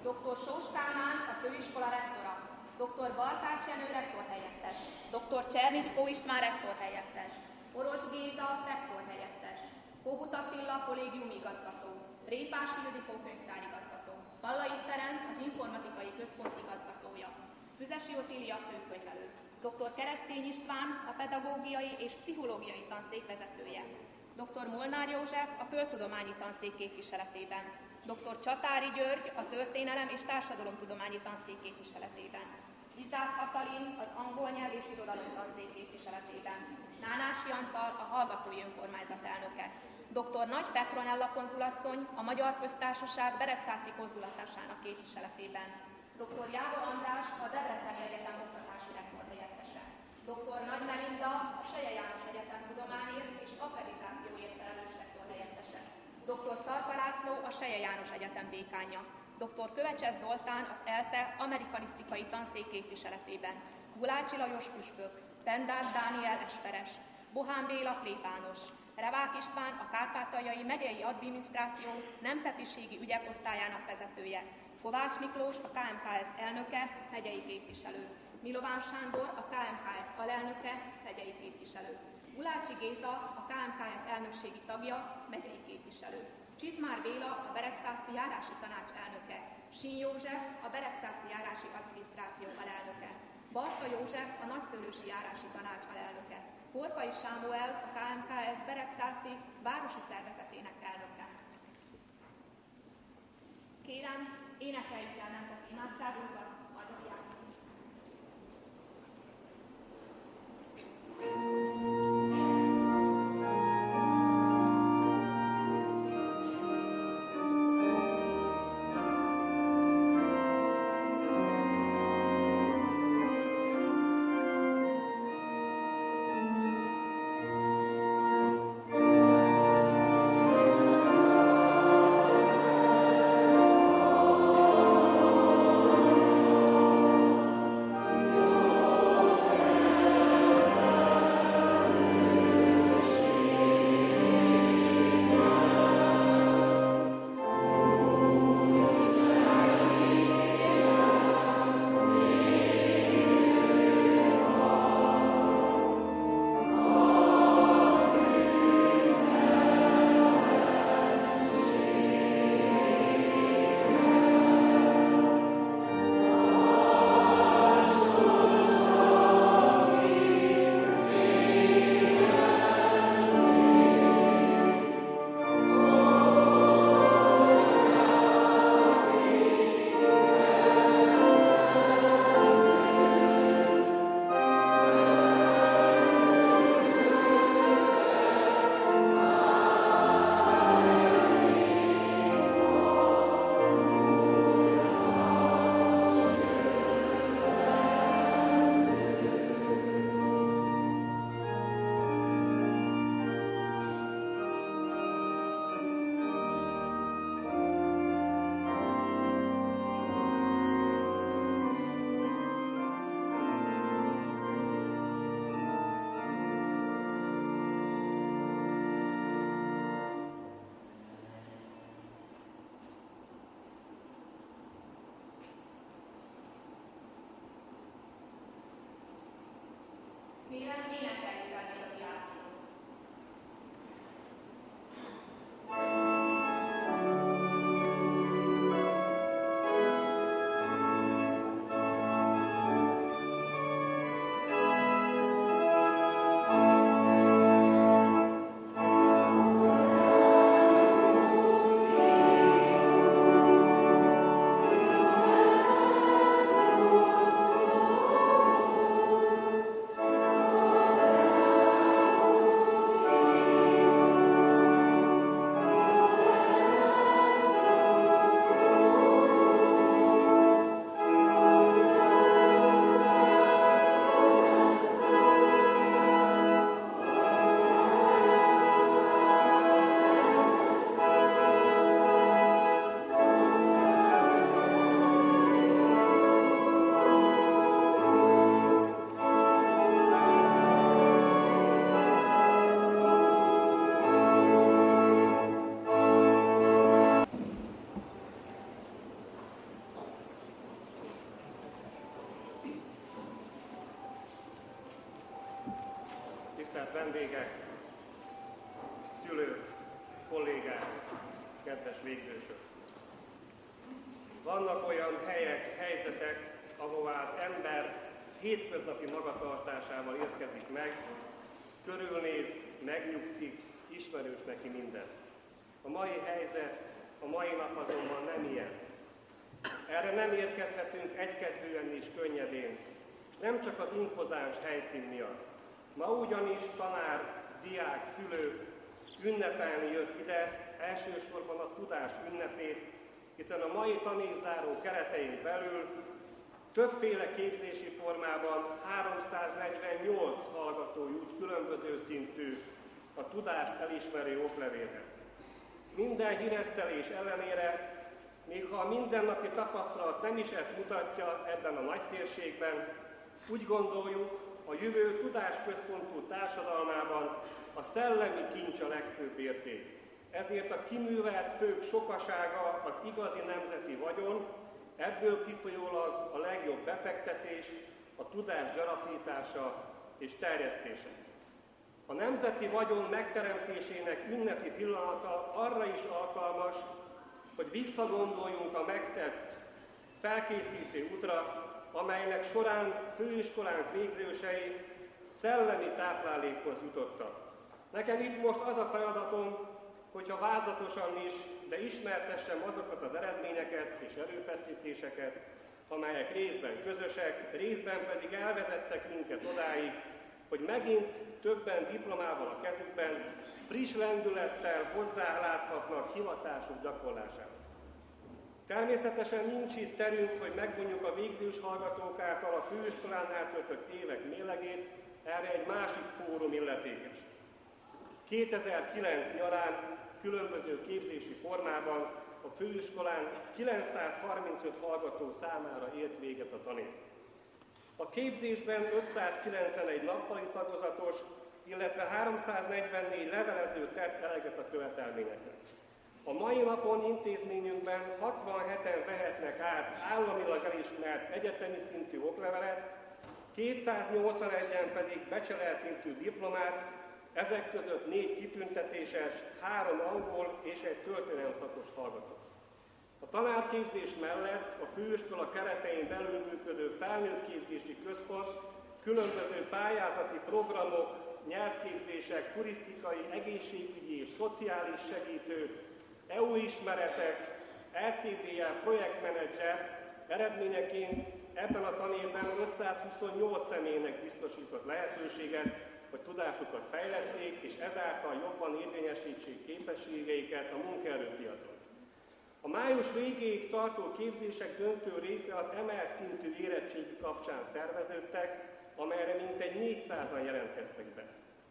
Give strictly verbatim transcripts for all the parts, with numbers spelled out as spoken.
doktor Sós Kálmán, a főiskola rektora, doktor Barkács Jenő rektor helyettes, doktor Csernicskó István rektor helyettes, Orosz Géza rektor helyettes, Kohut Attila kollégium igazgató, Répás Ildikó könyvtárigazgató, Pallai Ferenc az informatikai központ igazgatója, Füzesi Otília főkönyvelő, doktor Keresztény István a pedagógiai és pszichológiai tanszék vezetője, doktor Molnár József a földtudományi tanszék képviseletében, doktor Csatári György a történelem és társadalomtudományi tanszék képviseletében, Izák Katalin az angol nyelv és irodalom tanszék képviseletében, Nánási Antal a hallgatói önkormányzat elnöke, doktor Nagy Petronella konzulasszony a Magyar Köztársaság Beregszászi konzulatásának képviseletében, doktor Jávor András a Debreceni Egyetem oktatási rektor helyettese, doktor Nagy Melinda a Selye János Egyetem tudományért és akkreditációért felelős rektor helyettese, doktor Szarka László a Selye János Egyetem dékánja, doktor Kövecses Zoltán az ELTE amerikanisztikai tanszék képviseletében, Gulácsi Lajos püspök, Pendász Dániel esperes, Bohán Béla plébános, Revák István a Kárpátaljai megyei adminisztráció nemzetiségi ügyek osztályának vezetője, Kovács Miklós a ká em ká es elnöke, megyei képviselő, Milován Sándor a ká em ká es alelnöke, megyei képviselő, Gulácsi Géza a ká em ká es elnökségi tagja, megyei képviselő, Csizmár Béla a Beregszászi járási tanács elnöke, Sín József a Beregszászi járási adminisztráció alelnöke, Barta József a nagyszőlősi járási tanács alelnöke, Horkai Sámuel a ká em ká es Beregszászi városi szervezetének elnöke. Kérem, énekeljük el nemzeti imádságunkat, magyar játék. Kérem, énekeljük el a diákhoz. Thank you. vendégek, szülők, kollégák, kedves végzősök! Vannak olyan helyek, helyzetek, ahová az ember hétköznapi magatartásával érkezik meg, körülnéz, megnyugszik, ismerős neki minden. A mai helyzet, a mai nap azonban nem ilyen. Erre nem érkezhetünk egykedvűen és könnyedén, és nem csak az impozáns helyszín miatt. Ma ugyanis tanár, diák, szülő ünnepelni jött ide elsősorban a tudás ünnepét, hiszen a mai tanévzáró keretein belül többféle képzési formában háromszáznegyvennyolc hallgató jut különböző szintű a tudást elismerő oklevélhez. Minden híresztelés ellenére, még ha a mindennapi tapasztalat nem is ezt mutatja ebben a nagy térségben, úgy gondoljuk, a jövő tudásközpontú társadalmában a szellemi kincs a legfőbb érték. Ezért a kiművelt fők sokasága az igazi nemzeti vagyon, ebből kifolyólag a legjobb befektetés, a tudás gyarapítása és terjesztése. A nemzeti vagyon megteremtésének ünnepi pillanata arra is alkalmas, hogy visszagondoljunk a megtett felkészítő útra, amelynek során főiskolánk végzősei szellemi táplálékhoz jutottak. Nekem itt most az a feladatom, hogyha vázlatosan is, de ismertessem azokat az eredményeket és erőfeszítéseket, amelyek részben közösek, részben pedig elvezettek minket odáig, hogy megint többen diplomával a kezükben, friss lendülettel hozzáláthatnak hivatásuk gyakorlásához. Természetesen nincs itt terünk, hogy megvonjuk a végzős hallgatók által a főiskolánál töltött évek mérlegét, erre egy másik fórum illetékes. kétezer-kilenc nyarán különböző képzési formában a főiskolán kilencszázharmincöt hallgató számára ért véget a tanév. A képzésben ötszázkilencvenegy nappali tagozatos, illetve háromszáznegyvennégy levelező tett eleget a követelményeknek. A mai napon intézményünkben hatvanheten vehetnek át államilag elismert egyetemi szintű oklevelet, kétszáznyolcvanegyen pedig bachelor szintű diplomát, ezek között négy kitüntetéses, három angol és egy történelemszakos hallgató. A tanárképzés mellett a főiskola keretein belül működő felnőttképzési központ különböző pályázati programok, nyelvképzések, turisztikai, egészségügyi és szociális segítő, é u ismeretek, é cé dé á projektmenedzser eredményeként ebben a tanévben ötszázhuszonnyolc személynek biztosított lehetőséget, hogy tudásukat fejlesszék, és ezáltal jobban érvényesítsék képességeiket a munkaerőpiacon. A május végéig tartó képzések döntő része az emelt szintű érettségi kapcsán szerveződtek, amelyre mintegy négyszázan jelentkeztek be.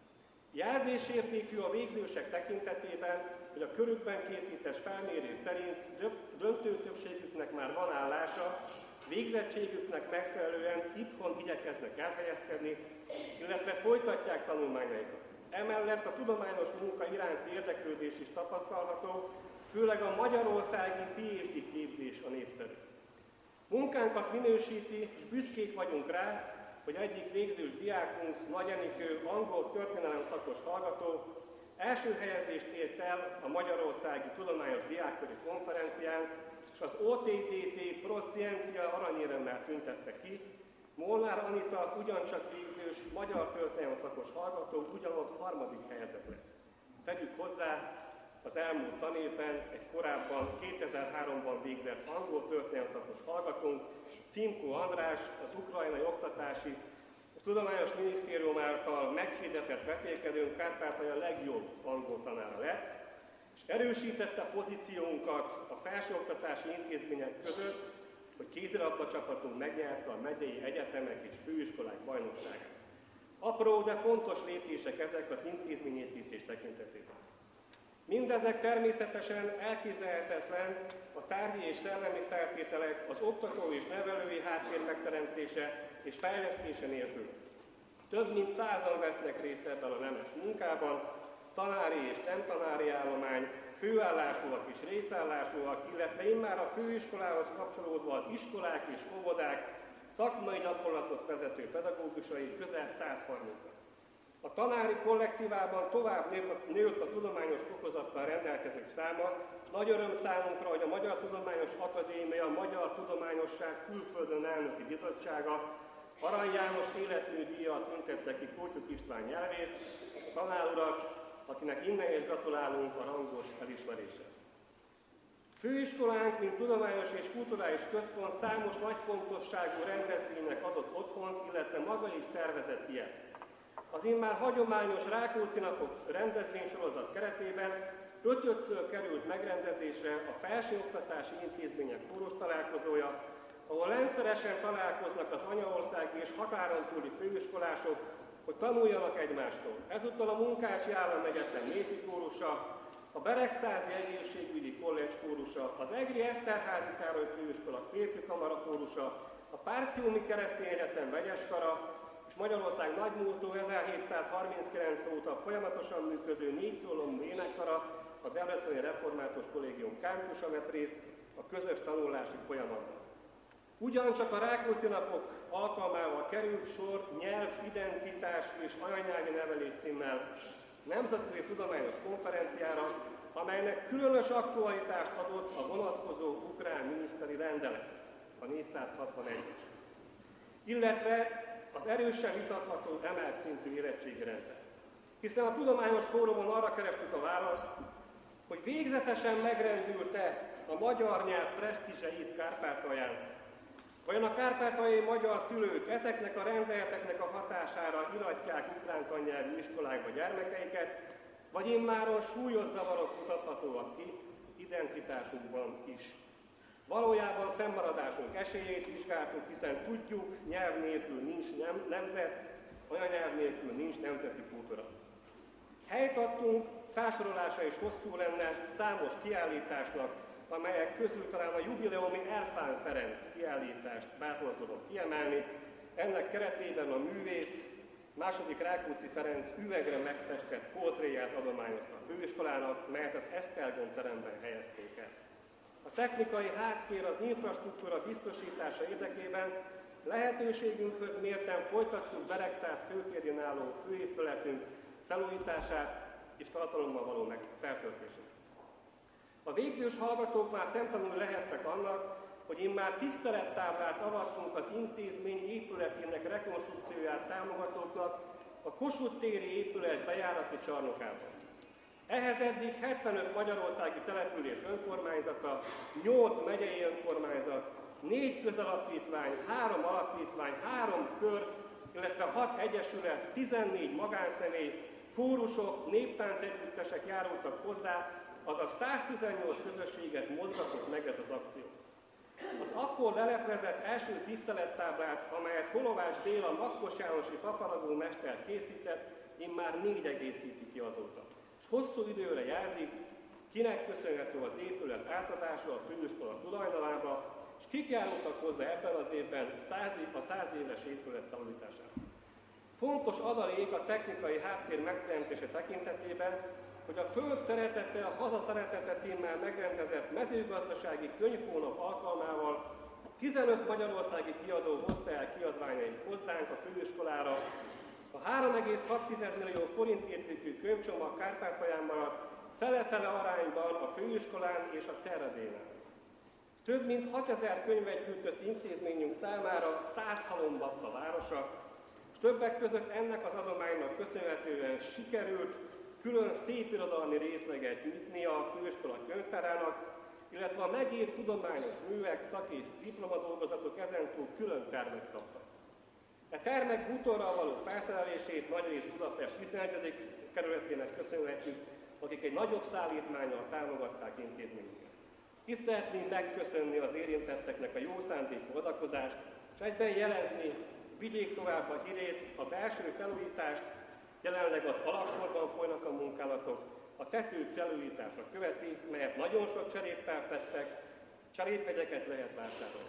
Jelzésértékű a végzősek tekintetében, hogy a körükben készített felmérés szerint döntő többségüknek már van állása, végzettségüknek megfelelően itthon igyekeznek elhelyezkedni, illetve folytatják tanulmányaikat. Emellett a tudományos munka iránti érdeklődés is tapasztalható, főleg a magyarországi pé há dé képzés a népszerű. Munkánkat minősíti, és büszkék vagyunk rá, hogy egyik végzős diákunk, Nagy Enikő, angol történelem szakos hallgató, első helyezést ért el a Magyarországi Tudományos Diákköri Konferencián, és az o té té té Prosciencia aranyéremmel tüntette ki. Molnár Anita ugyancsak végzős, magyar történelem szakos hallgató, ugyanott harmadik helyezett lett. Tegyük hozzá, az elmúlt tanévben egy korábban kétezer-háromban végzett angol történelem szakos hallgatónk, Cimko András, az Ukrajnai Oktatási Tudományos Minisztérium által meghirdetett vetélkedőnk Kárpátalja legjobb angol tanára lett, és erősítette pozíciónkat a felsőoktatási intézmények között, hogy kézilabda csapatunk megnyerte a megyei egyetemek és főiskolák bajnokságát. Apró, de fontos lépések ezek az intézményépítés tekintetében. Mindezek természetesen elképzelhetetlen a tárgyi és szellemi feltételek, az oktató és nevelői háttér megteremtése és fejlesztése nélkül. Több mint százan vesznek részt ebben a nemes munkában, tanári és nem tanári állomány, főállásúak és részállásúak, illetve immár a főiskolához kapcsolódva az iskolák és óvodák szakmai gyakorlatot vezető pedagógusai közel száz harminc. A tanári kollektívában tovább nőtt a tudományos fokozattal rendelkezők száma. Nagy öröm számunkra, hogy a Magyar Tudományos Akadémia, a Magyar Tudományosság Külföldön Elnöki Bizottsága Arany János életműdíjjal tüntette ki Kótyuk István nyelvészt, a tanárurat, akinek innen is gratulálunk a rangos elismeréshez. Főiskolánk, mint tudományos és kulturális központ számos nagy fontosságú rendezvénynek adott otthont, illetve maga is szervezett ilyet. Az immár hagyományos Rákóczi napok rendezvénysorozat keretében ötödször került megrendezésre a felsőoktatási intézmények kórus találkozója, ahol rendszeresen találkoznak az anyaországi és határon túli főiskolások, hogy tanuljanak egymástól. Ezúttal a Munkácsi Államegyetem népi kórusa, a Beregszázi Egészségügyi College kórusa, az Egri Eszterházy Károly Főiskola férfi kamara kórusa, a Párciumi Keresztény Egyetem vegyeskara, és Magyarország nagymúltú ezerhétszázharminckilenc óta folyamatosan működő négyszólamú énekkara, a Debreceni Református Kollégium kámpusa vett részt a közös tanulási folyamatban. Ugyancsak a Rákóczi napok alkalmával került sor nyelv, identitás és anyanyelvi nevelés címmel nemzetközi tudományos konferenciára, amelynek különös aktualitást adott a vonatkozó ukrán miniszteri rendelet, a négyszázhatvanegy, illetve az erősen vitatható emelt szintű érettségi rendszer. Hiszen a tudományos fórumon arra kerestük a választ, hogy végzetesen megrendült-e a magyar nyelv presztízse itt Kárpátalján. Vajon a kárpátaljai magyar szülők ezeknek a rendeleteknek a hatására iratják ukrán tannyelvű iskolákba gyermekeiket, vagy immáron súlyos zavarok mutathatóak ki identitásunkban is. Valójában fennmaradásunk esélyét vizsgáltuk, hiszen tudjuk, nyelv nélkül nincs nem, nemzet, anyanyelv nélkül nincs nemzeti kultúra. Helyt adtunk, felsorolása is hosszú lenne számos kiállításnak, amelyek közül talán a jubileumi Erfán Ferenc kiállítást bátran tudom kiemelni. Ennek keretében a művész második Rákóczi Ferenc üvegre megfestett portréját adományozta a főiskolának, melyet az Esztergom teremben helyezték el. A technikai háttér az infrastruktúra biztosítása érdekében lehetőségünkhöz mérten folytattuk Beregszász főtérén álló főépületünk felújítását és tartalommal való feltöltését. A végzős hallgatók már szemtanúi lehettek annak, hogy immár tisztelettáblát avattunk az intézmény épületének rekonstrukcióját támogatóknak a Kossuth téri épület bejárati csarnokában. Ehhez eddig hetvenöt magyarországi település önkormányzata, nyolc megyei önkormányzat, négy közalapítvány, három alapítvány, három kör, illetve hat egyesület, tizennégy magánszemély, kórusok, néptáncegyüttesek járultak hozzá, azaz száztizennyolc közösséget mozgatott meg ez az akció. Az akkor leleplezett első tisztelettáblát, amelyet Holovács Béla Makkos Jánosi fafaragó mester készített, immár négy egészíti ki azóta. És hosszú időre jelzik, kinek köszönhető az épület átadása a főiskola tulajdonába, és kik járultak hozzá ebben az évben a száz éves épület felújítására. Fontos adalék a technikai háttér megteremtése tekintetében, hogy a Föld szeretete, a Haza szeretete címmel megrendezett mezőgazdasági könyvhónap alkalmával tizenöt magyarországi kiadó hozta el kiadványait hozzánk a főiskolára. A három egész hat millió forint értékű könyvcsomag Kárpátalján maradt fele-fele arányban a főiskolán és a terradénán. Több mint hatezer könyvet gyűjtött intézményünk számára száz halombatt a városa, és többek között ennek az adománynak köszönhetően sikerült külön szépirodalmi részleget nyitni a főiskola könyvtárának, illetve a megírt tudományos művek, szak és diplomadolgozatok ezentúl külön termet kaptak. E termek bútorral való felszerelését nagyrészt Budapest tizenegyedik kerületének köszönhetjük, akik egy nagyobb szállítmánnyal támogatták intézményünket. Itt szeretnénk megköszönni az érintetteknek a jó szándékú adakozást, és egyben jelezni, vigyék tovább a hírét, a belső felújítást, jelenleg az alagsorban folynak a munkálatok, a tető felújítása követi, melyet nagyon sok cseréppel fedtek, cserépvegyeket lehet vásárolni.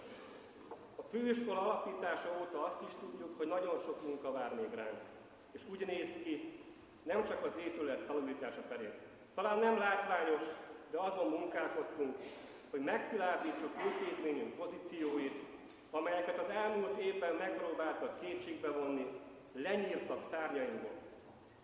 A főiskola alapítása óta azt is tudjuk, hogy nagyon sok munka vár még ránk, és úgy néz ki, nem csak az épület felújítása felé. Talán nem látványos, de azon munkálkodtunk, hogy megszilárdítsuk intézményünk pozícióit, amelyeket az elmúlt évben megpróbáltak kétségbe vonni, lenyírtak szárnyainkból.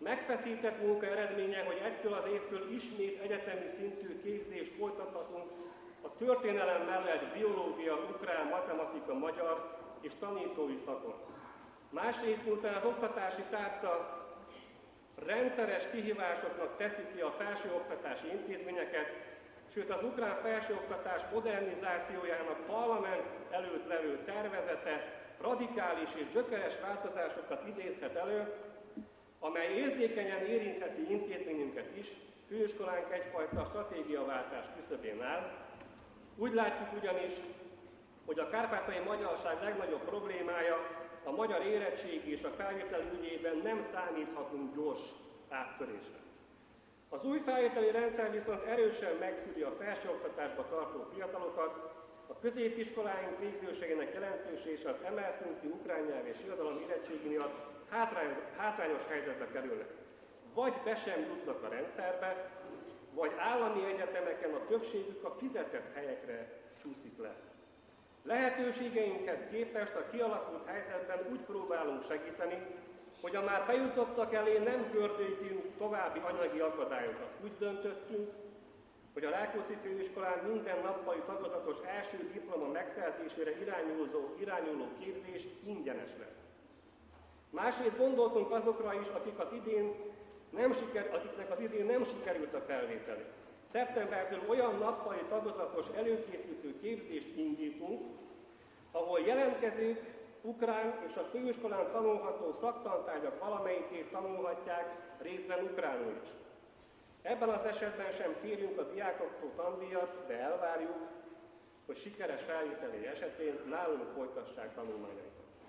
Megfeszített munka eredménye, hogy ettől az évtől ismét egyetemi szintű képzést folytathatunk a történelem mellett biológia, ukrán, matematika, magyar és tanítói szakon. Másrészt, miután az oktatási tárca rendszeres kihívásoknak teszi ki a felsőoktatási intézményeket, sőt az ukrán felsőoktatás modernizációjának parlament előtt levő tervezete radikális és gyökeres változásokat idézhet elő, amely érzékenyen érintheti intézményünket is, főiskolánk egyfajta stratégiaváltás küszöbén áll. Úgy látjuk ugyanis, hogy a kárpátaljai magyarság legnagyobb problémája a magyar érettségi és a felvételi ügyében nem számíthatunk gyors áttörésre. Az új felvételi rendszer viszont erősen megszűri a felsőoktatásba tartó fiatalokat, a középiskoláink végzőségének jelentősége az emelt szintű ukrán nyelv és irodalom érettségi miatt hátrányos, hátrányos helyzetbe kerülnek. Vagy be sem jutnak a rendszerbe, vagy állami egyetemeken a többségük a fizetett helyekre csúszik le. Lehetőségeinkhez képest a kialakult helyzetben úgy próbálunk segíteni, hogy a már bejutottak elé nem gördítünk további anyagi akadályokat. Úgy döntöttünk, hogy a Rákóczi Főiskolán minden nappali tagozatos első diploma megszerzésére irányuló, irányuló képzés ingyenes lesz. Másrészt gondoltunk azokra is, akik az idén nem siker, akiknek az idén nem sikerült a felvételi. Szeptembertől olyan nappali tagozatos előkészítő képzést indítunk, ahol jelentkezők ukrán és a főiskolán tanulható szaktantárgyak valamelyikét tanulhatják, részben ukránul is. Ebben az esetben sem kérjünk a diákoktól tandíjat, de elvárjuk, hogy sikeres felvételi esetén nálunk folytassák tanulmányaikat.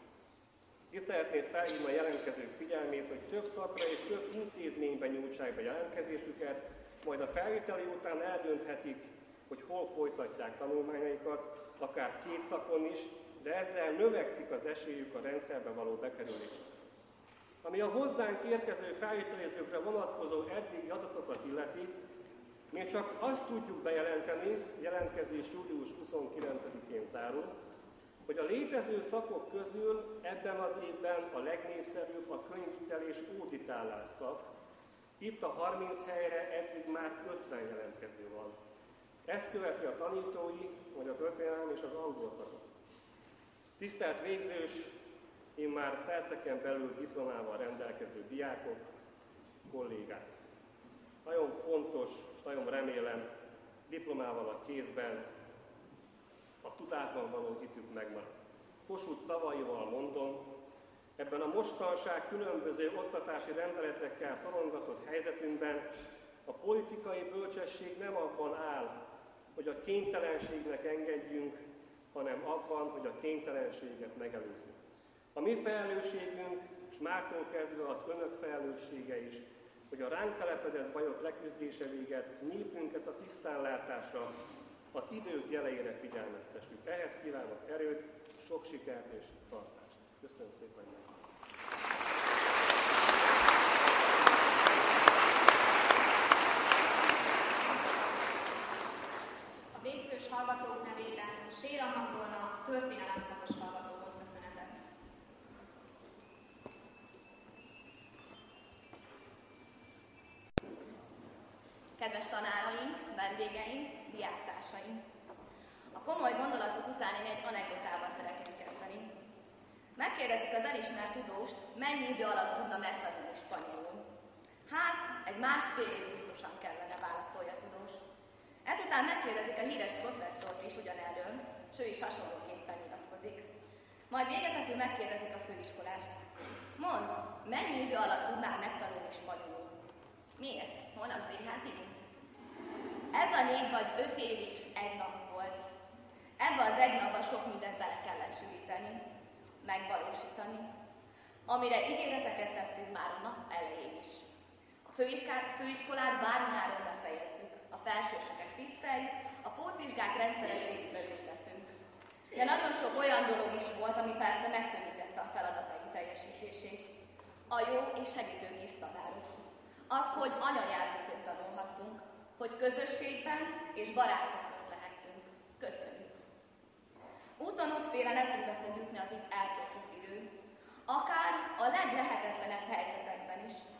Itt szeretném felhívni a jelentkezők figyelmét, hogy több szakra és több intézményben nyújtsák be jelentkezésüket, és majd a felvételi után eldönthetik, hogy hol folytatják tanulmányaikat, akár két szakon is, de ezzel növekszik az esélyük a rendszerbe való bekerülésre. Ami a hozzánk érkező felvételizőkre vonatkozó eddigi adatokat illeti, még csak azt tudjuk bejelenteni, jelentkezés július huszonkilencedikén zárul, hogy a létező szakok közül ebben az évben a legnépszerűbb a könyvvitel és óditálás szak. Itt a harminc helyre eddig már ötven jelentkező van. Ezt követi a tanítói, vagy a történelem és az angol szakok. Tisztelt végzős, én már perceken belül diplomával rendelkező diákok, kollégák. Nagyon fontos, és nagyon remélem, diplomával a kézben, a tudásban való hitük megmarad. Kossuth szavaival mondom, ebben a mostanság különböző oktatási rendeletekkel szorongatott helyzetünkben a politikai bölcsesség nem abban áll, hogy a kénytelenségnek engedjünk, hanem abban, hogy a kénytelenséget megelőzzük. A mi felelősségünk, és mától kezdve az önök felelőssége is, hogy a ránk telepedett bajok leküzdése véget népünket a tisztánlátásra, az idők jeleire figyelmeztessük. Ehhez kívánok erőt, sok sikert és tartást. Köszönöm szépen meg! A végzős hallgatók nevében Sér Anna volna történelem szakos hallgatókhoz köszönetet. Kedves tanáraink, vendégeink, diáktársaink! A komoly gondolatok után én egy anekdotával szeretném kezdeni. Megkérdezik az elismert tudóst, mennyi idő alatt tudna megtanulni spanyolul. Hát, egy másfél év biztosan kellene, válaszolja a tudós. Ezután megkérdezik a híres professzort is ugyanerről, s ő is hasonlóképpen nyilatkozik. Majd végezetül megkérdezik a főiskolást. Mondd, mennyi idő alatt tudnál megtanulni spanyolul? Miért? Holnap zé há té? Ez a négy vagy öt év is egy nap volt. Ebbe az egy napba sok mindent bele kellett sűríteni, megvalósítani, amire ígéreteket tettünk már a nap elején is. A főiskolát bármiháron befejezzük, a felsősöket tiszteljük, a pótvizsgák rendszeres résztvevői leszünk. De nagyon sok olyan dolog is volt, ami persze megkönnyítette a feladataink teljesítését. A jó és segítő kis tanárok. Az, hogy anyanyelvünkön tanulhattunk, hogy közösségben és barátok közt lehettünk. Köszönjük! Úton útfélen eszünkbe fog jutni az itt eltöltött idő, akár a leglehetetlenebb helyzetekben is.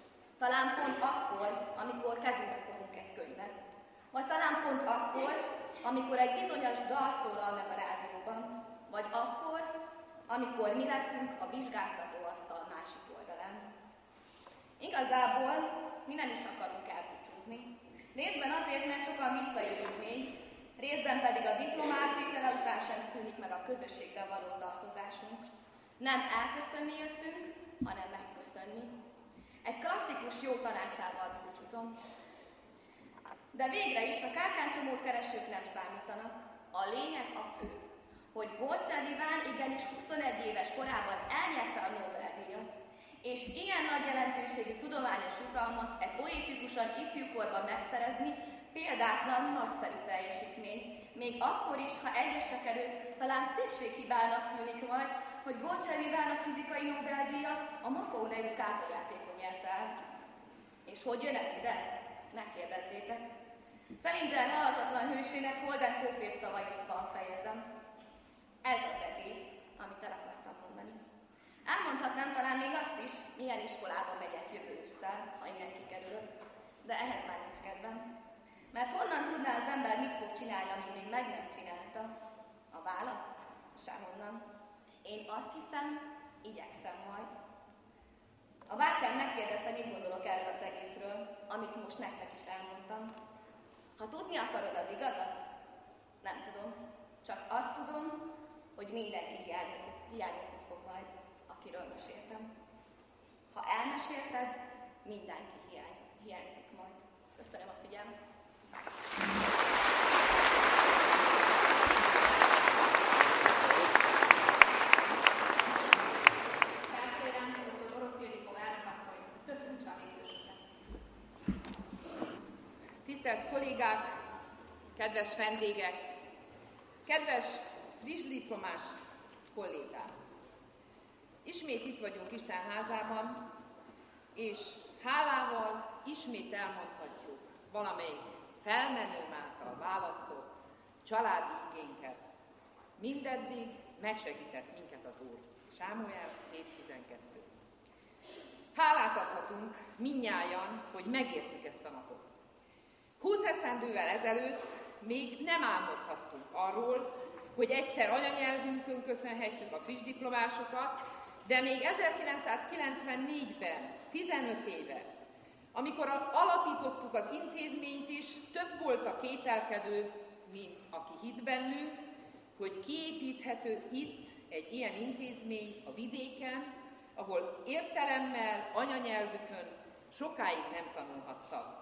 Talán pont akkor, amikor kezünkbe fogunk egy könyvet. Vagy talán pont akkor, amikor egy bizonyos dal szólal meg a rádióban. Vagy akkor, amikor mi leszünk a vizsgáztató asztal másik oldalán. Igazából mi nem is akarunk elbúcsúzni. Részben azért, mert sokan visszajövünk még, részben pedig a diplomák vétele után sem szűnik meg a közösségben való tartozásunk. Nem elköszönni jöttünk, hanem megköszönni. Egy klasszikus jó tanácsával búcsúzom. De végre is a kártyáncsomót keresők nem számítanak. A lényeg a fő, hogy Golcsán Iván igenis huszonegy éves korában elnyerte a Nobel-díjat, és ilyen nagy jelentőségű tudományos jutalmat egy poétikusan ifjúkorban megszerezni példátlan, nagyszerű teljesítmény. Még akkor is, ha egyesek előtt talán szépséghibának tűnik majd, hogy Golcsán Iván a fizikai Nobel-díjat a Makó nevű kártyajátékon nyerte el. És hogy jön ez ide? Megkérdezzétek. Salinger halhatatlan hősének Holden Caulfield szavaival fejezem. Ez az egész, amit el akartam mondani. Elmondhatnám talán még azt is, milyen iskolába megyek jövő ősszel, ha innen kikerülök, de ehhez már nincs kedvem. Mert honnan tudná az ember, mit fog csinálni, amit még meg nem csinálta? A válasz? Sehonnan. Én azt hiszem, igyekszem majd. A bátyám megkérdezte, mit gondolok erről az egészről, amit most nektek is elmondtam. Ha tudni akarod az igazat? Nem tudom. Csak azt tudom, hogy mindenki hiányozni, hiányozni fog majd, akiről meséltem. Ha elmesélted, mindenki hiányz, hiányzik majd. Köszönöm a figyelmet. Felkérem, doktor Orosz Ildikó elnökasszony, köszöntse a végzősöket. Tisztelt kollégák, kedves vendégek, kedves friss diplomás kollégák! Ismét itt vagyunk Isten házában, és hálával ismét elmondhatjuk valamelyik felmenőm által választott családi igénket. Mindeddig megsegített minket az Úr. Sámuel hét tizenkettő. Hálát adhatunk mindnyájan, hogy megértük ezt a napot. Húsz esztendővel ezelőtt még nem álmodhattunk arról, hogy egyszer anyanyelvünkön köszönhetjük a friss diplomásokat, de még ezerkilencszázkilencvennégyben, tizenöt éve, amikor alapítottuk az intézményt is, több volt a kételkedő, mint aki hitt bennünk, hogy kiépíthető itt egy ilyen intézmény a vidéken, ahol értelemmel, anyanyelvükön sokáig nem tanulhattak.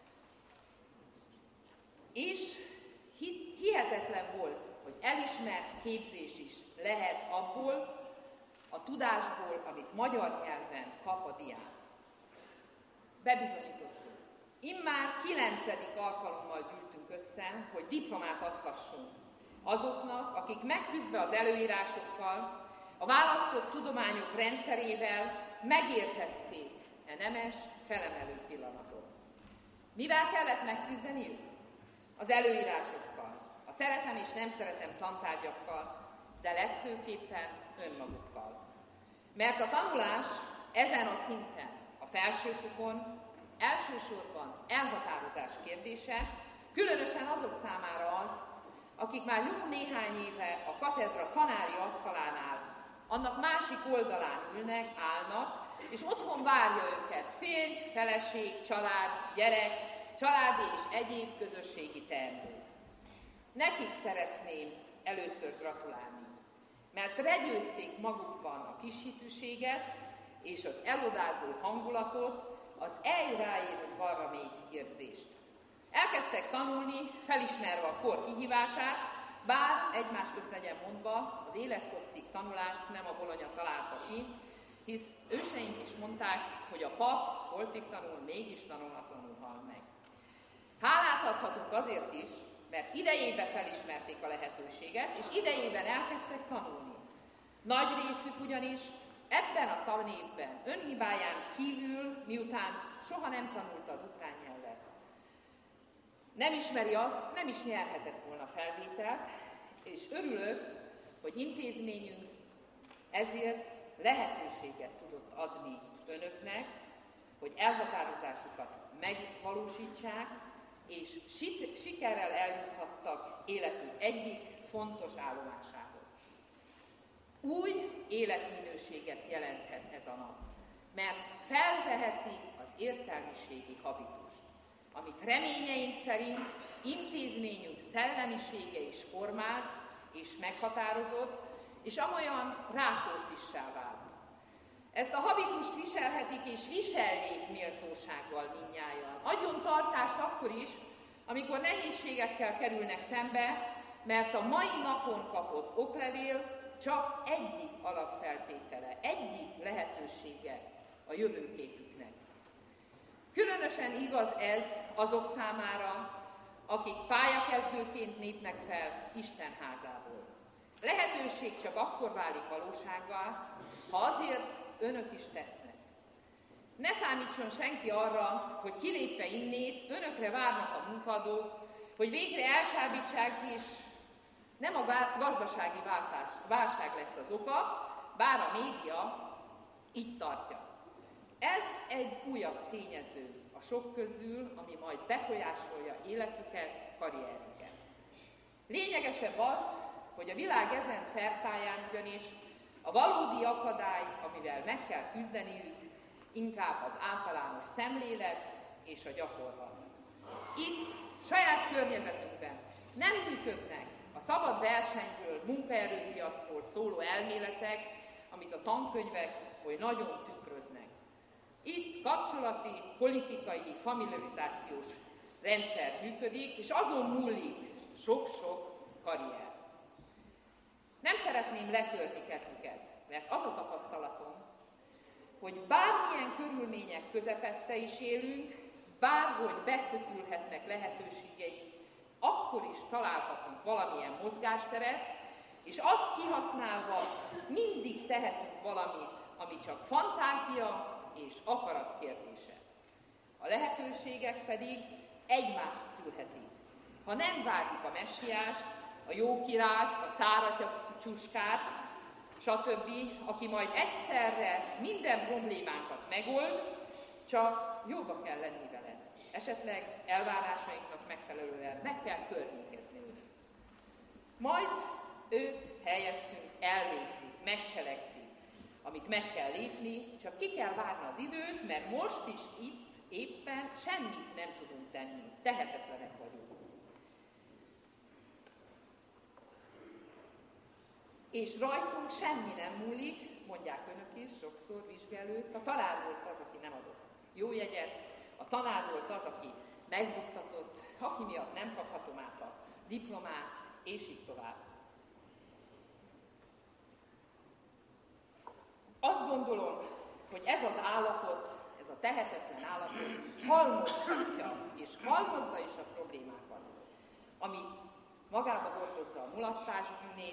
És hihetetlen volt, hogy elismert képzés is lehet abból, a tudásból, amit magyar nyelven kap a diák. Bebizonyítottuk. Immár kilencedik alkalommal gyűltünk össze, hogy diplomát adhassunk azoknak, akik megküzdve az előírásokkal, a választott tudományok rendszerével megértették e nemes, felemelő pillanatot. Mivel kellett megküzdeniük? Az előírásokkal, a szeretem és nem szeretem tantárgyakkal, de legfőképpen önmagukkal. Mert a tanulás ezen a szinten, a felsőfokon elsősorban elhatározás kérdése, különösen azok számára az, akik már jó néhány éve a katedra tanári asztalánál, annak másik oldalán ülnek, állnak, és otthon várja őket férj, feleség, család, gyerek, családi és egyéb közösségi teendő. Nekik szeretném először gratulálni, mert legyőzték magukban a kishitűséget és az elodázó hangulatot, az eljráérunk arra még érzést. Elkezdtek tanulni, felismerve a kor kihívását, bár egymás közt legyen mondva, az élethosszig tanulást nem a Bologna találta ki, hisz őseink is mondták, hogy a pap holtig tanul, mégis tanulatlanul hal meg. Hálát adhatunk azért is, mert idejében felismerték a lehetőséget, és idejében elkezdtek tanulni. Nagy részük ugyanis ebben a tanévben önhibáján kívül, miután soha nem tanulta az ukrán nyelvet, nem ismeri azt, nem is nyerhetett volna felvételt, és örülök, hogy intézményünk ezért lehetőséget tudott adni önöknek, hogy elhatározásukat megvalósítsák, és sikerrel eljuthattak életük egyik fontos állomásához. Új életminőséget jelenthet ez a nap, mert felveheti az értelmiségi habitust, amit reményeink szerint intézményünk szellemisége is formál és meghatározott, és amolyan Rákóczissá vált. Ezt a habitust viselhetik és viseljék méltósággal mindnyájan. Adjon tartást akkor is, amikor nehézségekkel kerülnek szembe, mert a mai napon kapott oklevél csak egyik alapfeltétele, egyik lehetősége a jövőképüknek. Különösen igaz ez azok számára, akik pályakezdőként lépnek fel Isten házából. Lehetőség csak akkor válik valósággá, ha azért önök is tesznek. Ne számítson senki arra, hogy kilépve innét önökre várnak a munkadók, hogy végre elcsábítsák, és nem a gazdasági váltás, válság lesz az oka, bár a média így tartja. Ez egy újabb tényező a sok közül, ami majd befolyásolja életüket, karrierüket. Lényegesebb az, hogy a világ ezen fertáján ugyanis a valódi akadály, amivel meg kell küzdeniük, inkább az általános szemlélet és a gyakorlat. Itt, saját környezetünkben nem működnek a szabad versenyről, munkaerőpiacról szóló elméletek, amit a tankönyvek oly nagyon tükröznek. Itt kapcsolati, politikai, familiarizációs rendszer működik, és azon múlik sok-sok karrier. Nem szeretném letörni kedvüket, mert az a tapasztalatom, hogy bármilyen körülmények közepette is élünk, bárhogy beszökülhetnek lehetőségeink, akkor is találhatunk valamilyen mozgásteret, és azt kihasználva mindig tehetünk valamit, ami csak fantázia és akarat kérdése. A lehetőségek pedig egymást szülhetik. Ha nem várjuk a messiást, a jó királyt, a cáratyacsúskát, stb., aki majd egyszerre minden problémánkat megold, csak jóba kell lenni vele. Esetleg elvárásainknak megfelelően meg kell környékezni őt. Majd ők helyettünk elvégzik, megcselekszik, amit meg kell lépni, csak ki kell várni az időt, mert most is itt éppen semmit nem tudunk tenni, tehetetlenek vagyunk. És rajtunk semmi nem múlik, mondják önök is, sokszor vizsgálőt, a tanár volt az, aki nem adott jó jegyet, a tanár volt az, aki megbuktatott, aki miatt nem kaphatom át a diplomát, és így tovább. Azt gondolom, hogy ez az állapot, ez a tehetetlen állapot halmozhatja, és halmozza is a problémákat, ami magába hordozza a mulasztásbűnét,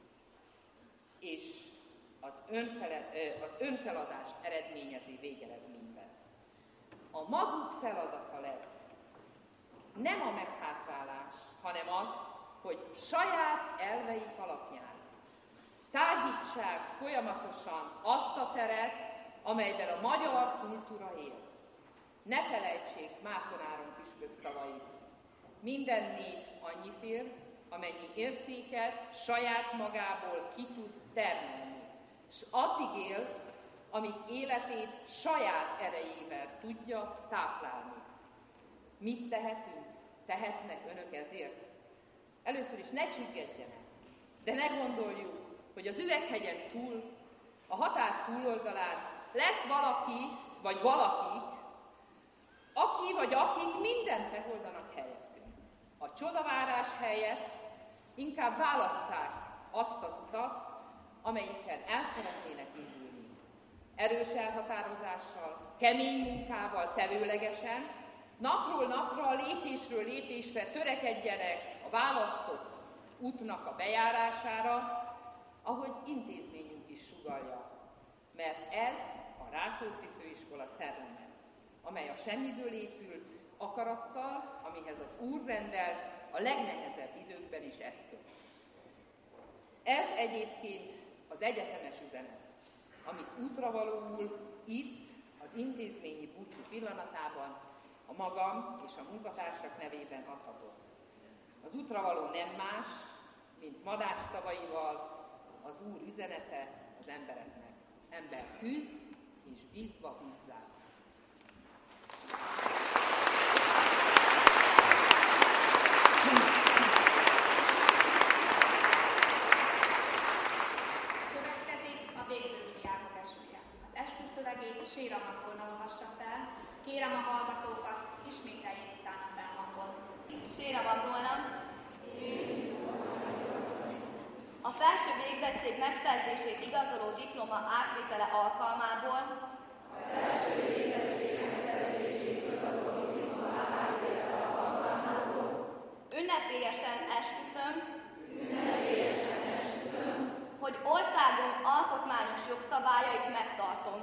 és az, önfele, az önfeladást eredményezi végeredményben. A maguk feladata lesz nem a meghátrálás, hanem az, hogy saját elveik alapján tágítsák folyamatosan azt a teret, amelyben a magyar kultúra él. Ne felejtsék Márton Áron püspök szavait. Minden nép annyit ér, amennyi értéket saját magából ki tud termelni, és addig él, amíg életét saját erejével tudja táplálni. Mit tehetünk? Tehetnek önök ezért? Először is ne csüggedjenek, de ne gondoljuk, hogy az üveghegyen túl, a határ túloldalán lesz valaki, vagy valakik, aki vagy akik mindent megoldanak helyettünk. A csodavárás helyett inkább válasszák azt az utat, amelyiken el szeretnének indulni. Erős elhatározással, kemény munkával, tevőlegesen, napról napra, lépésről lépésre törekedjenek a választott útnak a bejárására, ahogy intézményünk is sugallja. Mert ez a Rákóczi Főiskola szelleme, amely a semmiből épült akarattal, amihez az Úr rendelt a legnehezebb időkben is eszközt. Ez egyébként az egyetemes üzenet, amit útravalóul itt, az intézményi búcsú pillanatában a magam és a munkatársak nevében adhatok. Az útra való nem más, mint Madách szavaival, az Úr üzenete az embereknek. Ember küzd, és bízva bízzál. Következik a végzős diákok esője. Az esküszövegét Séramatolna olvassa fel. Kérem a hallgatókat, ismételjék utána felhangon. Séramatolna. A felső végzettség megszerzését igazoló diploma átvétele alkalmából ünnepélyesen esküszöm, hogy országom alkotmányos jogszabályait megtartom.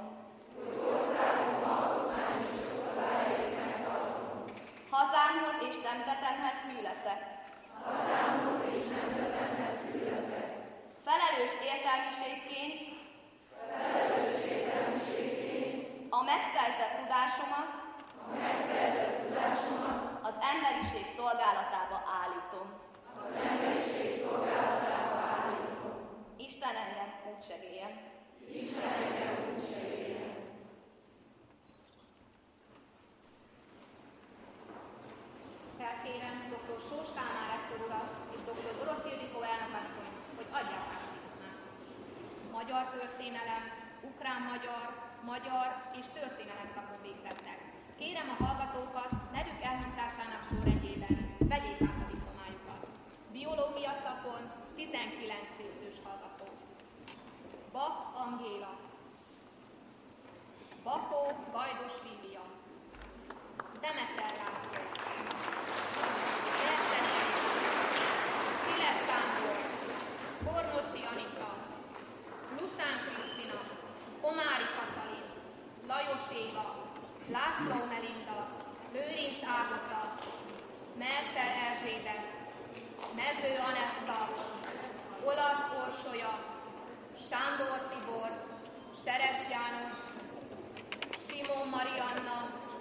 Hazámhoz és nemzetemhez hű leszek. Felelős értelmiségként, a megszerzett tudásomat, az emberiség szolgálatába állítom. Isten engem úgy segéljen. Felkérem doktor Sós Kálmán rektor urat és doktor Orosz Ildikó elnökasszony, hogy adják át a diplomát. Magyar történelem, ukrán-magyar, magyar és történelem szakon végzettek. Kérem a hallgatókat nevük elmondtásának sorrendjében vegyék át a diplomájukat. Biológia szakon tizenkilenc végzős hallgató. Bach Angéla. Bakó Gajdos Lívia. Demeter László. Gerteni. Széles Sándor. Bornosi Anika. Lusán Krisztina. Komári Katalin. Lajos Éva. László Melinda. Lőrinc Ágota. Mertel Erzsébet. Mező Anetta. Olasz Orsolya. Sándor Tibor. Seres János. Simon Marianna.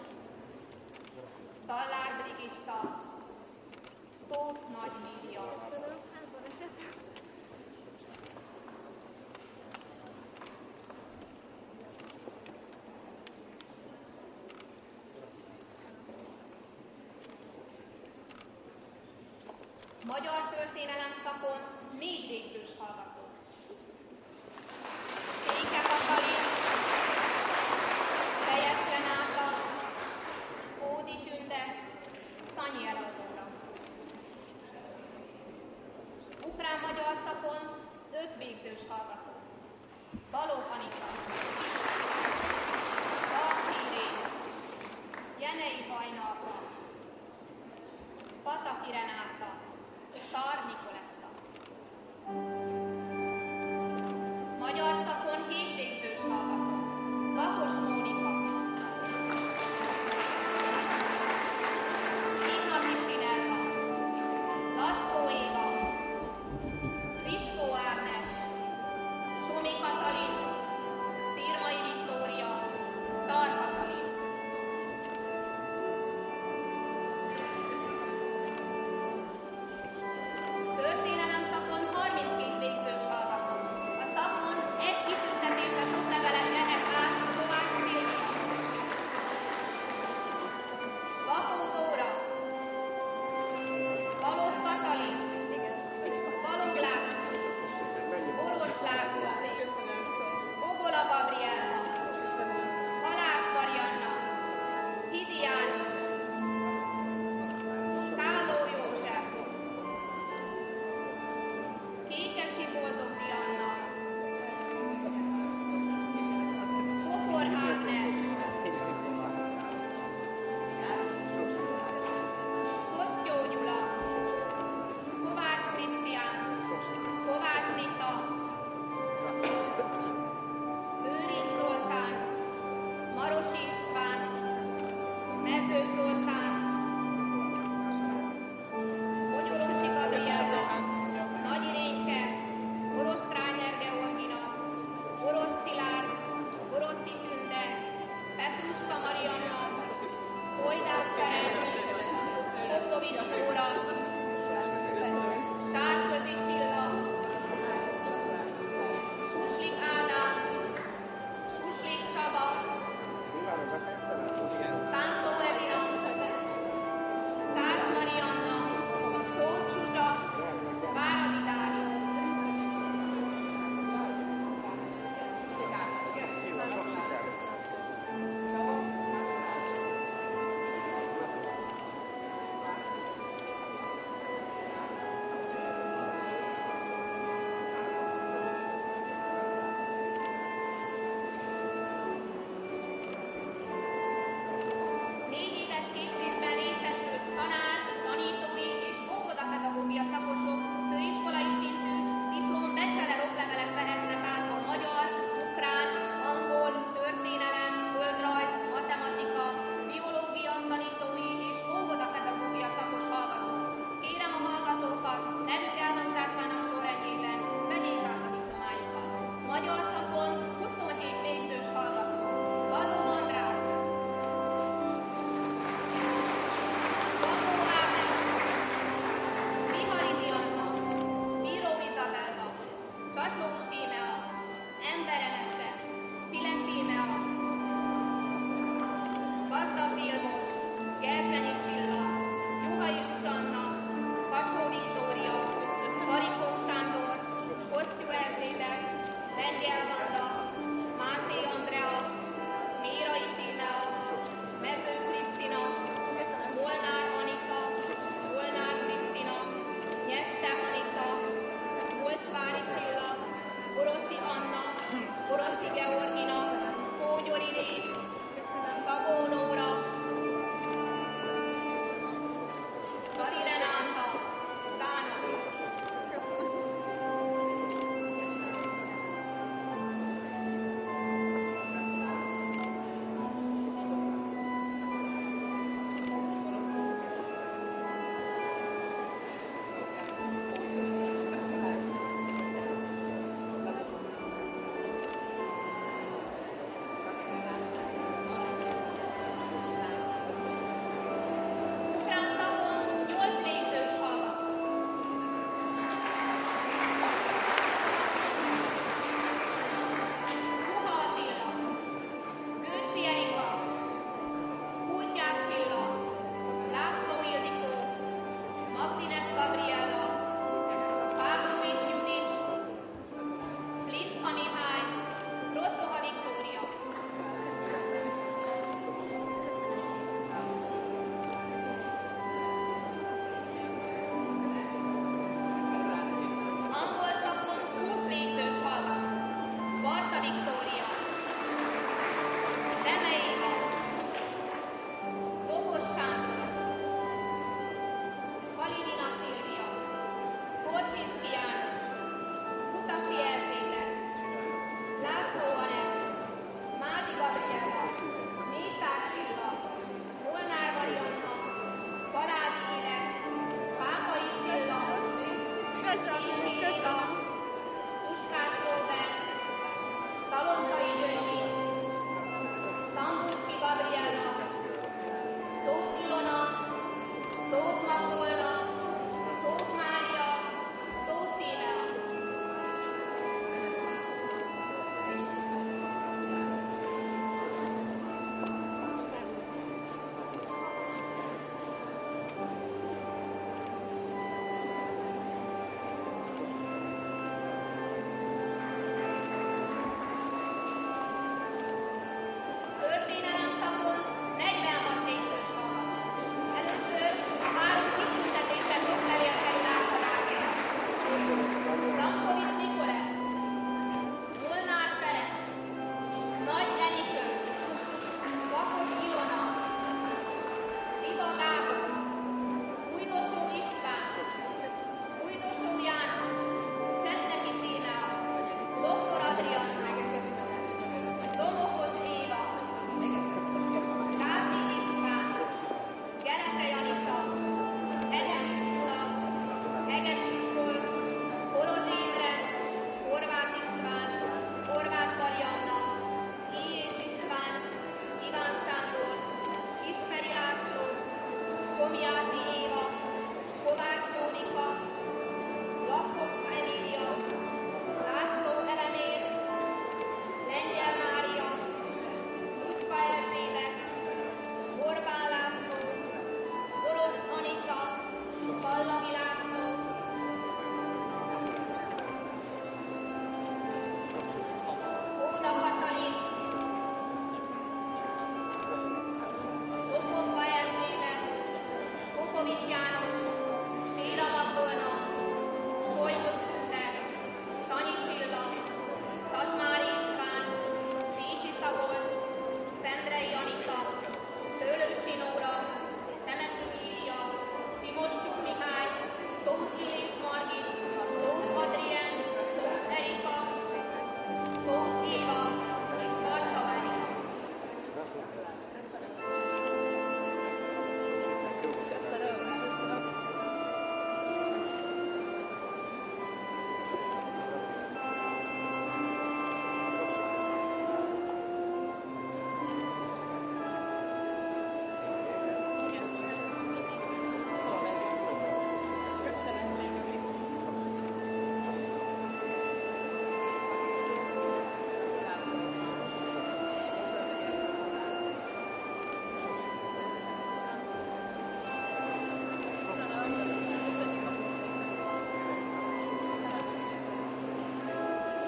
Szallár Brigitta, Tóth Nagy Lívia. Magyar történelem szakon négy végzős hallgató. Széke Katalin, Fejes Renáta, Ódi Tünde, Szanyi Eladóra. Ukrán-magyar szakon öt végzős hallgató. Balogh Anita, Barcs Irén, Jenei Fajnalka, Pataki Renáta, Szar Nikoletta. Magyar szakon hét végzős hallgató. Bakos Mónika, Ignaci Sinerva, Lackó Éva, Riskó Ágnes, Somi Katalin, Szirmai Viktória, Szar Katalin.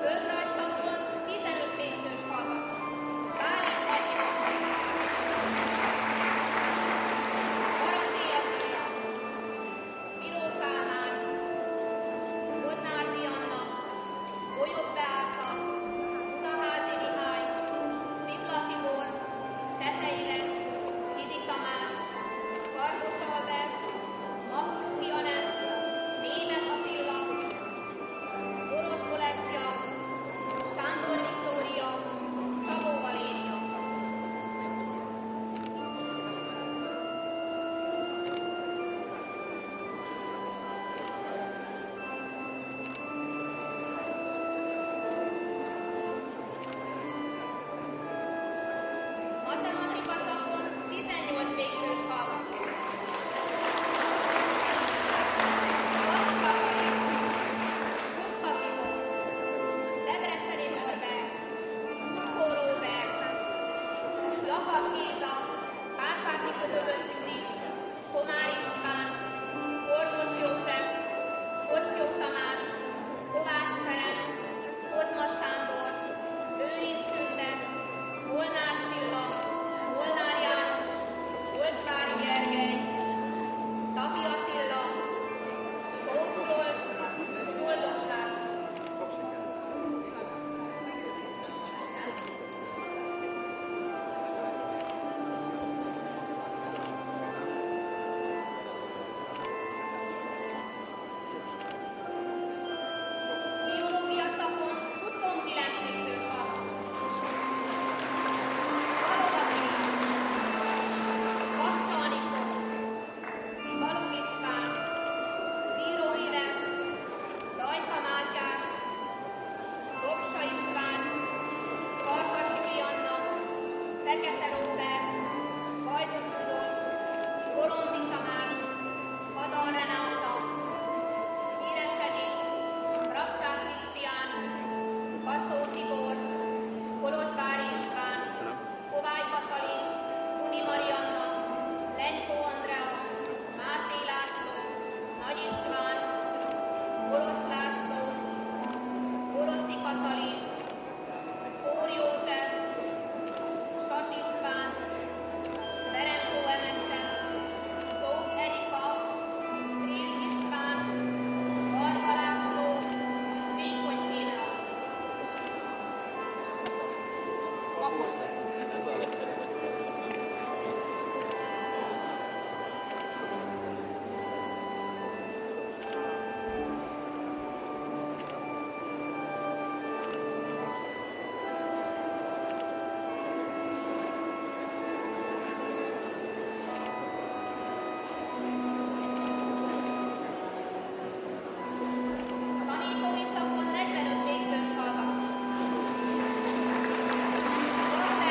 Földrajzszakon tizenöt végzős hallgató. Bálint Edina. Barandi Attila. Miró Kálmán. Bodnárdi Anna. Bolyog Beáta. Budaházi Mihály. Szikla Tibor. Csetei Lex. Hidi Tamás. Kardos Albert. Makuszki Anett. Németh Attila. Orosz Oleszja. Sándor Viktória. Szabó Valéria. Matematika szakon tizennyolc végzős hallgató. Bacska Karincs, Kukka Tibor, Debreceni Norbert, Kukó Róbert, Lakab Géza, Kárpáti Ködöböcsi, Komár István, Kordos József, Osztyók Tamás, Kovács Ferenc, Kozma Sándor, Őrinc Tünde, Molnár Csilla, Molnár János, Olcsvári Gergely, Tafi Attila, Tóth Zsolt, Zsoldos László. Biológia szakon huszonkilenc végzős hallgató. Balogh Attila, Baksa Anikó, Balogh István, Bíró Iván, Dajka Mátyás, Dobsa István, Farkas Julianna, Fekete Róbert, Gajdos Rudolf, Gorondi Tamás, Hadar Renáta, Híres Edith, Rabcsák Krisztián, Kaszó Tibor, Kolozsvári István, Kovály Katalin, Uni Marianna, Lenykó Andrea, Máté László, Nagy István, Orosz László, Oroszi Katalin, Kór József, Sas István, Szerenkó Emese, Tóth Erika, Strill István, Varga László, Vékony Géza. Kapos lesz. Tanítói szakon negyvenöt végzős hallgató.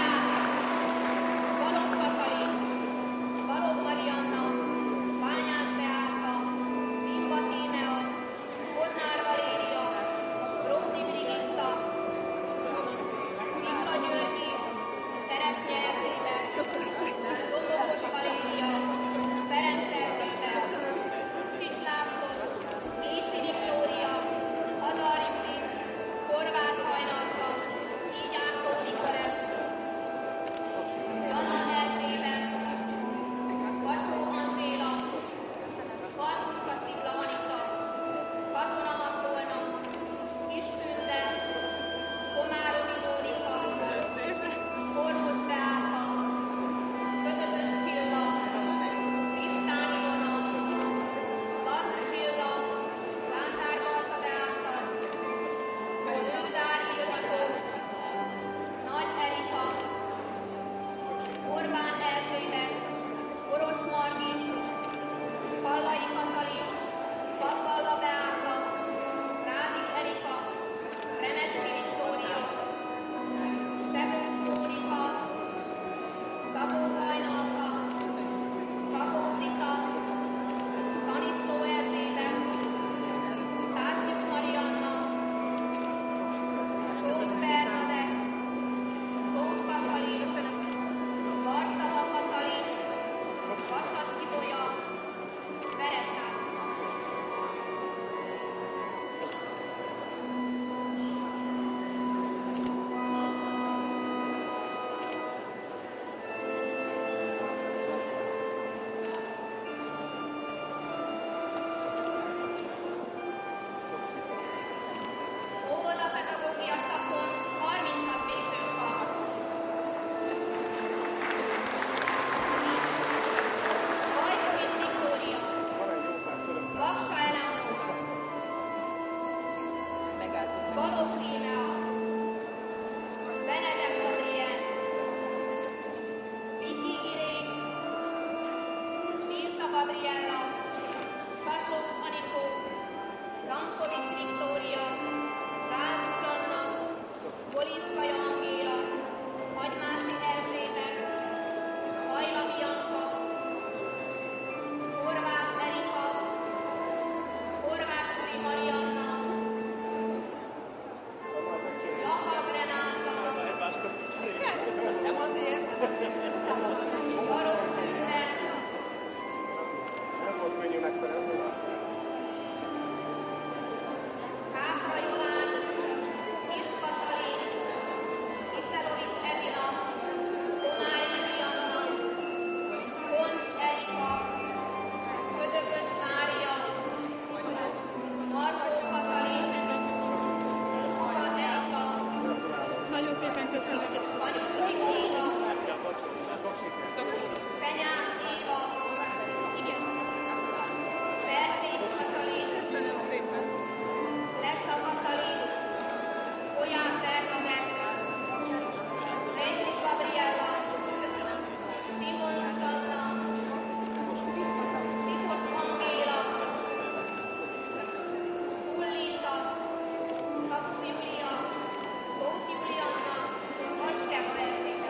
Gabriella, Csatlós Anikó, Rankovics Viktória, Rázs Zsanna, Bolinszkai Angéla, Hagymási Erzsébet, Hajla Bianca, Horváth Erika, Horváth Csuri Marianna, Jakab Renáta, Nem azért. Baros Tünde, Nem volt könnyű megfelelni. Kápra Jolán, Kis Katalin, Iszelovics Edina, Donári Zsianna, Hont Erika, Ködökös Mária, Markó Katalin, Muszka Erika, Nagyon szépen köszönöm. Kanyus Miklóna, Benyák Éva, Berték Katalin, Köszönöm szépen. Lesa Katalin, Olyán Bernadett, Renyó Gabriella, Simon Zsanna, Sikos Angéla, Skull Linda, Szabó Júlia, Tóth Julianna, Vaskeva Erzsébet.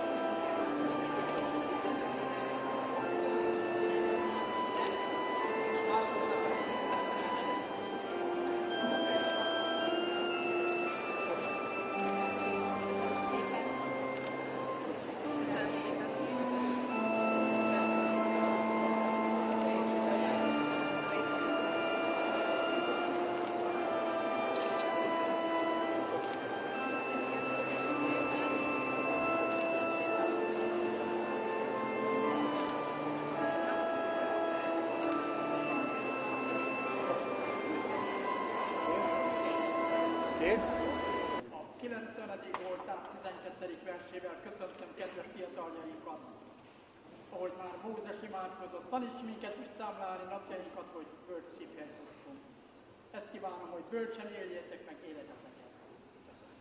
Kész? A kilencenedik oldal tizenkettedik versével köszöntöm kedves fiataljainkat, ahogy már Mózes imádkozott, taníts minket visszámlálni napjainkat, hogy bölcs szívhez jussunk. Ezt kívánom, hogy bölcsen éljétek meg életeteket. Köszönöm.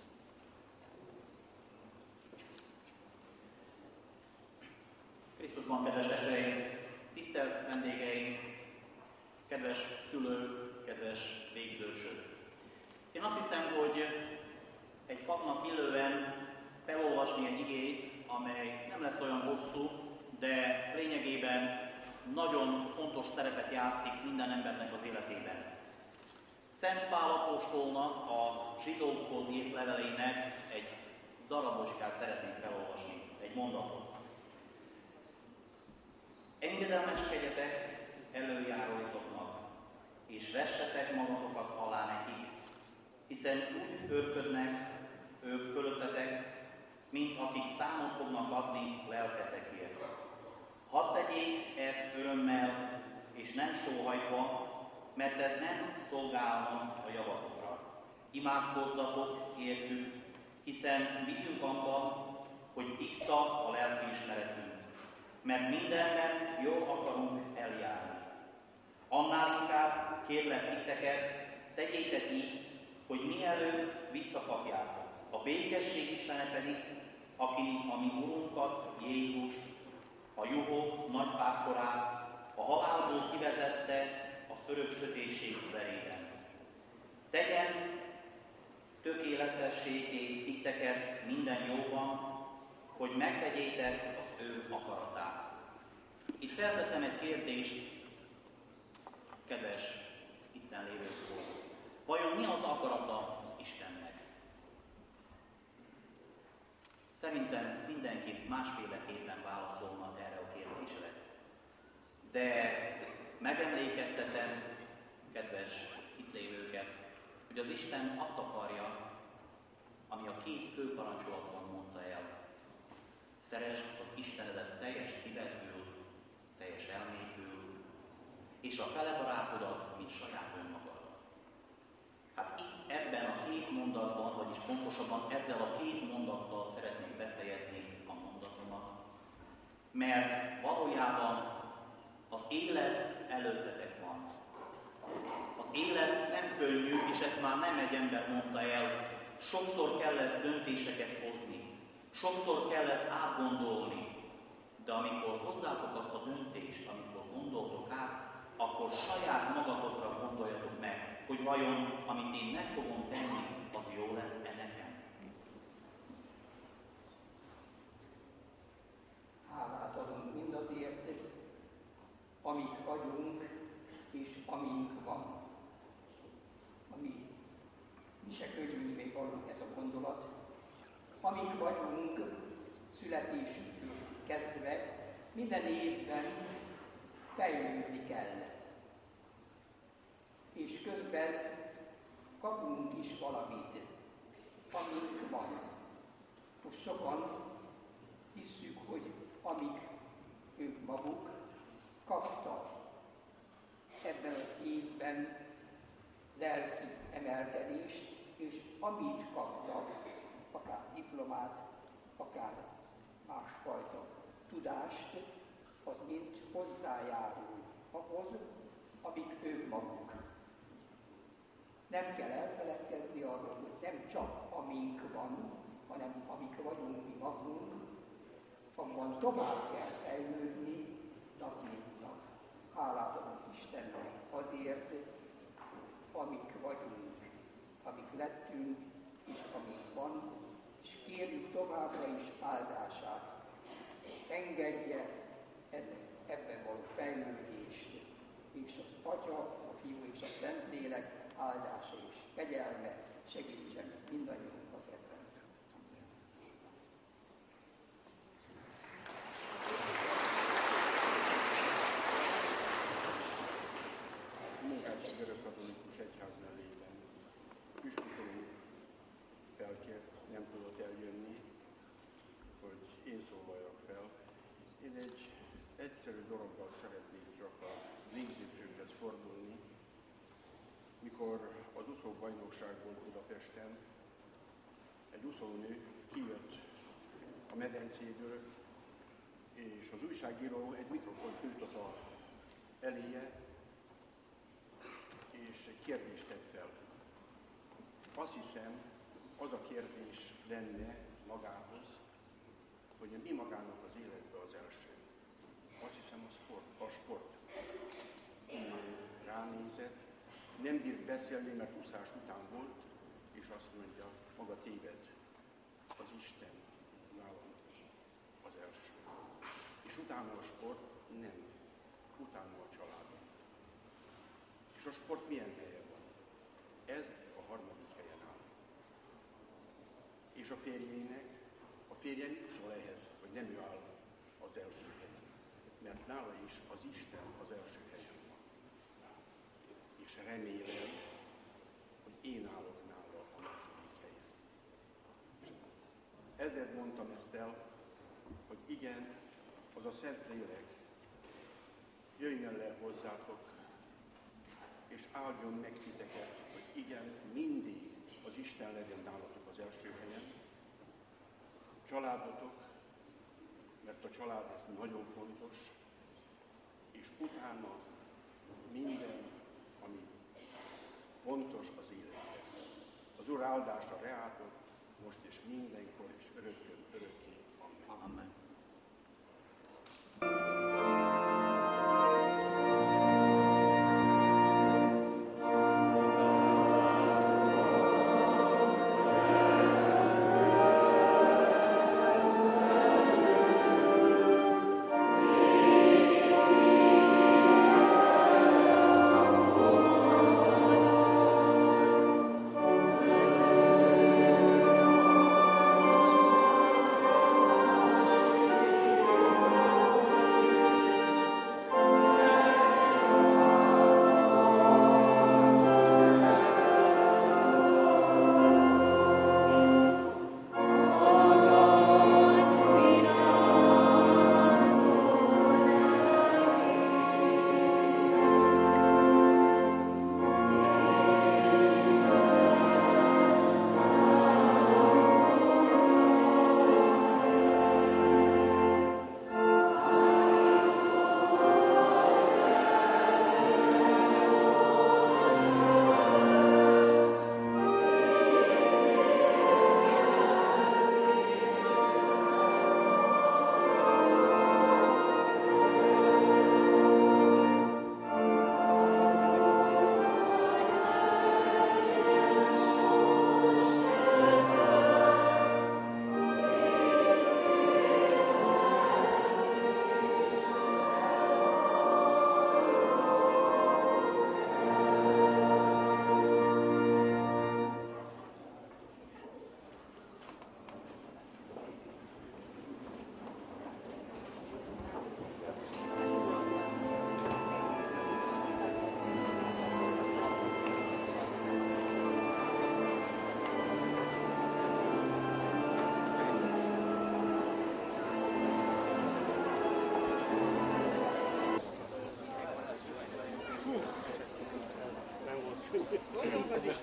Krisztusban, kedves testvéreim, tisztelt vendégeink, kedves szülők, kedves végzősök! Én azt hiszem, hogy egy papnak illően felolvasni egy igét, amely nem lesz olyan hosszú, de lényegében nagyon fontos szerepet játszik minden embernek az életében. Szent Pál apostolnak a zsidókhoz írt levelének egy darabocskát szeretnénk felolvasni, egy mondatot. Engedelmeskedjetek előjáróitoknak, és vessetek magatokat alá nekik, hiszen úgy őrködnek ők fölöttetek, mint akik számot fognak adni lelketekért. Hadd tegyék ezt örömmel, és nem sóhajtva, mert ez nem szolgálna a javatokra. Imádkozzatok értük, hiszen bízunk abban, hogy tiszta a lelkiismeretünk, mert mindenben jól akarunk eljárni. Annál inkább kérlek titeket, tegyétek így, hogy mielőtt visszakapjátok. A békesség Istene pedig, aki a mi Urunkat, Jézust, a juhok nagypásztorát, a halálból kivezette az örök sötétség verében. Tegyen tökéletességé titeket minden jóban, hogy megtegyétek az ő akaratát. Itt felteszem egy kérdést, kedves itten lévőkhoz. Vajon mi az akarata az Istennek? Szerintem mindenki másféleképpen válaszolna erre a kérdésre. De megemlékeztetem, kedves itt lévőket, hogy az Isten azt akarja, ami a két fő parancsolatban mondta el. Szeresd az Istenedet teljes szívedből, teljes elmédből, és a fele barátodat, mint saját önmagad. Hát itt ebben a két mondatban, vagyis pontosabban ezzel a két mondattal szeretnék befejezni a mondatomat, mert valójában az élet előttetek van. Az élet nem könnyű, és ezt már nem egy ember mondta el. Sokszor kell lesz döntéseket hozni, sokszor kell lesz átgondolni, de amikor hozzátok azt a döntést, amikor gondoltok át, akkor saját magatokra gondoljatok meg, hogy vajon, amit én meg fogom tenni, az jó lesz-e nekem. Hálát adunk mindazért, amik vagyunk, és amink van. Ami mi se könyvünkben van ez a gondolat. Amik vagyunk, születésünktől kezdve, minden évben fejlődni kell. És közben kapunk is valamit, amink van. Most sokan hisszük, hogy amik ők maguk kaptak ebben az évben lelki emelkedést, és amit kaptak, akár diplomát, akár másfajta tudást, az mind hozzájárul ahhoz, amik ők maguk. Nem kell elfeledkezni arról, hogy nem csak amink van, hanem amik vagyunk mi magunk, abban tovább kell fejlődni nap mint nap. Hálát adunk Istennek azért, amik vagyunk, amik lettünk, és amik van, és kérjük továbbra is áldását. Engedje ebben való fejlődést, és az Atya, a Fiú és a Szentlélek áldása és kegyelme segítsen mindannyiunkat ebben. A Munkácsi Görögkatolikus Egyház nevében püspökünk felkért, nem tudott eljönni, hogy én szólaljak fel. Én egy egyszerű dologgal szeretnék csak a végzésünkhez fordulni. Mikor az úszó bajnokság volt Budapesten, egy úszónő kijött a medencéből, és az újságíró egy mikrofont nyújtott a eléje, és egy kérdést tett fel. Azt hiszem, az a kérdés lenne magához, hogy mi magának az életben az első. Azt hiszem a sport. A sport. Ránézett, nem bírt beszélni, mert úszás után volt, és azt mondja, maga téved, az Isten nálam az első. És utána a sport, nem. Utána a családom. És a sport milyen helyen van? Ez a harmadik helyen áll. És a férjének, a férje mit szól ehhez, hogy nem ő áll az első helyen? Mert nála is az Isten az első helyen van. És remélem, hogy én állok nála a második helyen. És ezért mondtam ezt el, hogy igen, az a Szentlélek jöjjön le hozzátok, és áldjon meg titeket, hogy igen, mindig az Isten legyen nálatok az első helyen. Családotok, mert a család ez nagyon fontos, és utána minden, ami fontos az életben. Az Úr áldása reátok, most és mindenkor, és örökkön, örökké. Amen. Amen. Thank you.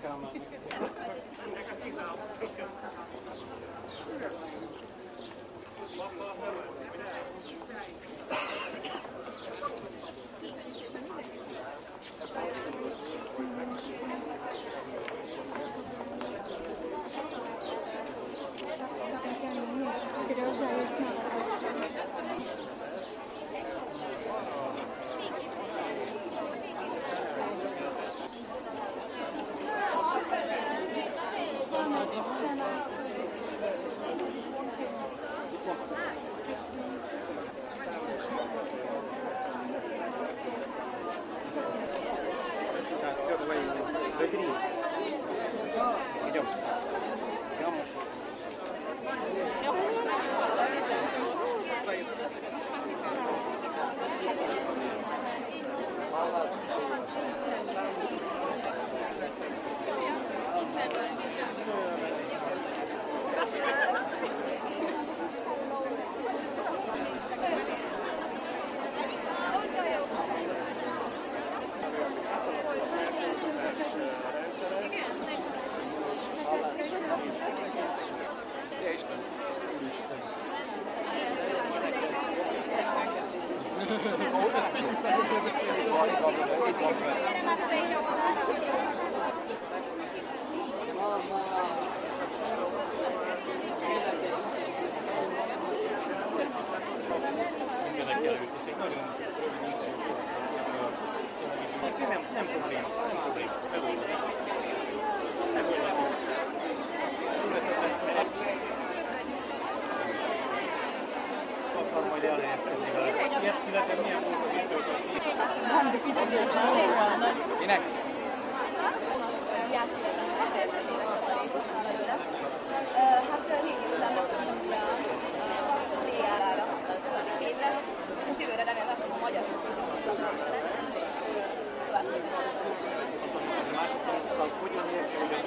Minek? Hát igazán megtanulni a téjárára az ötödik évre, viszont jövőre remélem a magyar szakot és tovább. Másokkal hogyan érzi, hogy az